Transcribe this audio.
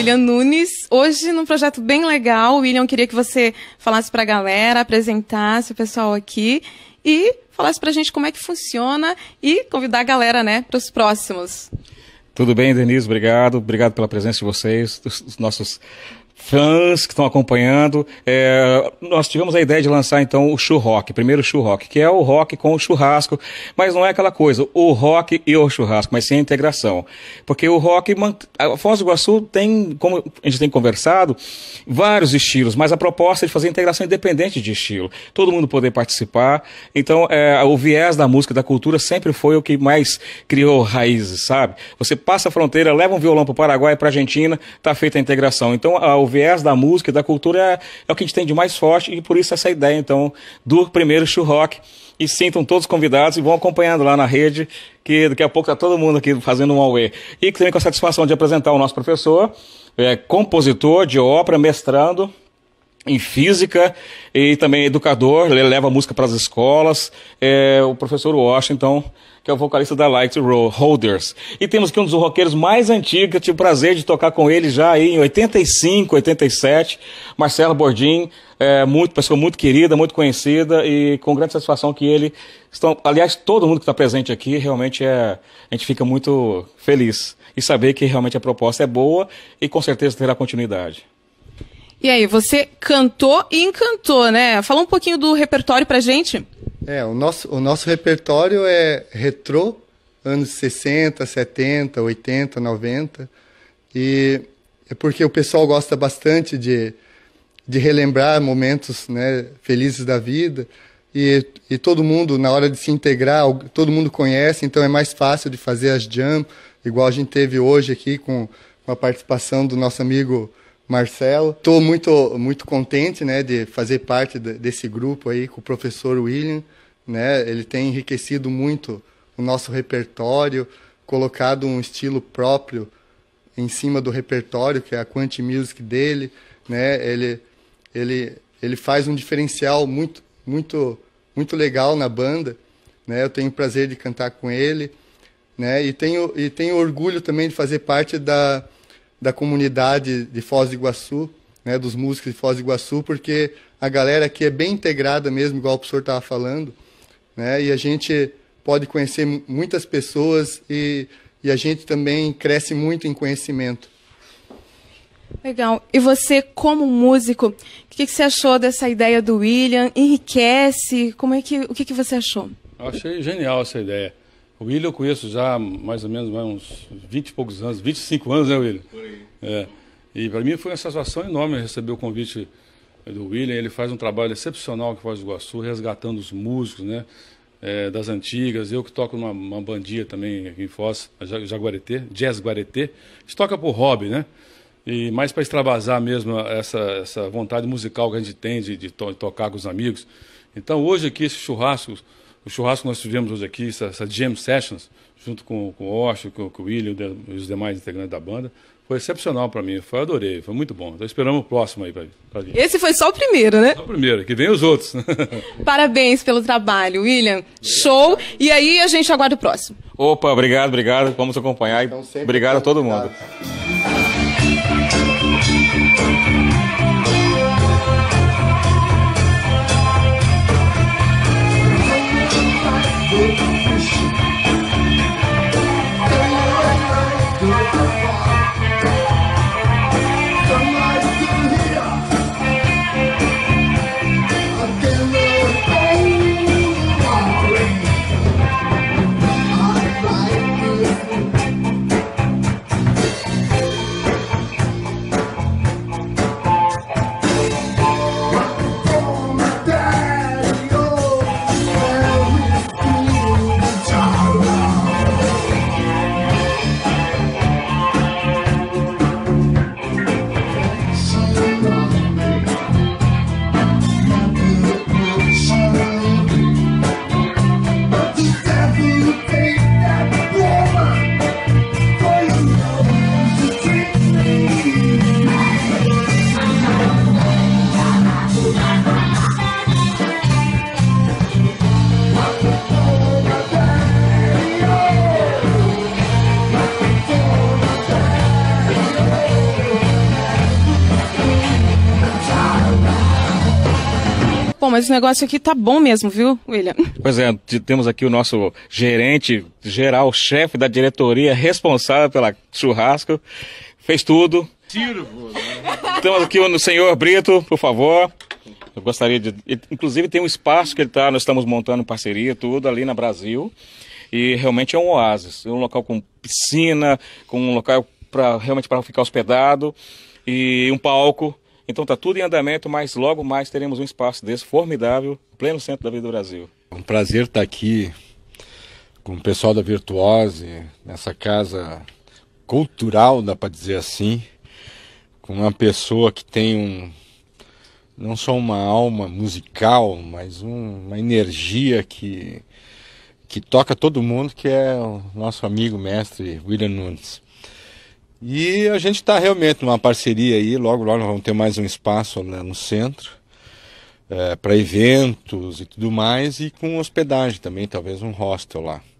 William Nunes, hoje num projeto bem legal. William, queria que você falasse para a galera, apresentasse o pessoal aqui e falasse para a gente como é que funciona e convidar a galera, né, para os próximos. Tudo bem, Denise? Obrigado pela presença de vocês, dos nossos fãs que estão acompanhando. Nós tivemos a ideia de lançar então o Chu Rock, primeiro Chu Rock, que é o rock com o churrasco, mas não é aquela coisa, o rock e o churrasco, mas sim a integração. Porque o rock, a Foz do Iguaçu tem, como a gente tem conversado, vários estilos, mas a proposta é de fazer integração independente de estilo, todo mundo poder participar. Então, o viés da música, da cultura sempre foi o que mais criou raízes, sabe? Você passa a fronteira, leva um violão para o Paraguai, para a Argentina, está feita a integração. Então, o viés da música e da cultura é o que a gente tem de mais forte, e por isso essa ideia, então, do primeiro Chu Rock. E sintam todos convidados e vão acompanhando lá na rede, que daqui a pouco está todo mundo aqui fazendo um auê. E também com a satisfação de apresentar o nosso professor, compositor de ópera, mestrando em física e também educador, ele leva música para as escolas, o professor Washington, que é o vocalista da Light Holders. E temos aqui um dos roqueiros mais antigos, que eu tive o prazer de tocar com ele já aí em 85, 87, Marcelo Bordim, pessoa muito querida, muito conhecida, e com grande satisfação que ele... aliás, todo mundo que está presente aqui, realmente a gente fica muito feliz e saber que realmente a proposta é boa e com certeza terá continuidade. E aí, você cantou e encantou, né? Fala um pouquinho do repertório pra gente. O nosso repertório é retrô, anos 60, 70, 80, 90. E é porque o pessoal gosta bastante de relembrar momentos, né, felizes da vida. E todo mundo, na hora de se integrar, todo mundo conhece, então é mais fácil de fazer as jam, igual a gente teve hoje aqui com a participação do nosso amigo Marcelo. Estou muito contente, né, de fazer parte desse grupo aí com o professor William, né? Ele tem enriquecido muito o nosso repertório, colocado um estilo próprio em cima do repertório, que é a Quanti Music dele, né? Ele faz um diferencial muito legal na banda, né? Eu tenho o prazer de cantar com ele, né? E tenho orgulho também de fazer parte da comunidade de Foz do Iguaçu, né, dos músicos de Foz do Iguaçu, porque a galera aqui é bem integrada mesmo, igual o professor estava falando, né, e a gente pode conhecer muitas pessoas e a gente também cresce muito em conhecimento. Legal. E você, como músico, o que você achou dessa ideia do William? Enriquece? O que você achou? Eu achei genial essa ideia. O William eu conheço já mais ou menos uns 20 e poucos anos, 25 anos, né, William? Por aí. E para mim foi uma satisfação enorme receber o convite do William. Ele faz um trabalho excepcional aqui em Foz do Iguaçu, resgatando os músicos, né, das antigas. Eu que toco numa bandinha também aqui em Foz, Jaguareté, Jazz Guareté. A gente toca por hobby, né? E mais para extravasar mesmo essa vontade musical que a gente tem de tocar com os amigos. Então hoje aqui esse churrasco, o churrasco que nós tivemos hoje aqui, essa jam sessions, junto com o Osho, com o William e os demais integrantes da banda, foi excepcional para mim, adorei, foi muito bom. Então esperamos o próximo aí para vir. Esse foi só o primeiro, né? Só o primeiro, que vem os outros. Parabéns pelo trabalho, William. Show! E aí a gente aguarda o próximo. Opa, obrigado, vamos acompanhar e obrigado a todo mundo. Bom, mas o negócio aqui tá bom mesmo, viu, William? Pois é, temos aqui o nosso gerente geral, chefe da diretoria, responsável pela churrasco, fez tudo. Temos aqui o senhor Brito, por favor. Eu gostaria de... Inclusive tem um espaço que nós estamos montando parceria, tudo ali na Brasil. E realmente é um oásis, é um local com piscina, com um local realmente para ficar hospedado e um palco. Então está tudo em andamento, mas logo mais teremos um espaço desse formidável, pleno centro da Vida do Brasil. É um prazer estar aqui com o pessoal da Virtuose, nessa casa cultural, dá para dizer assim, com uma pessoa que tem não só uma alma musical, mas uma energia que toca todo mundo, que é o nosso amigo mestre William Nunes. E a gente está realmente numa parceria aí, logo nós vamos ter mais um espaço lá no centro, para eventos e tudo mais, e com hospedagem também, talvez um hostel lá.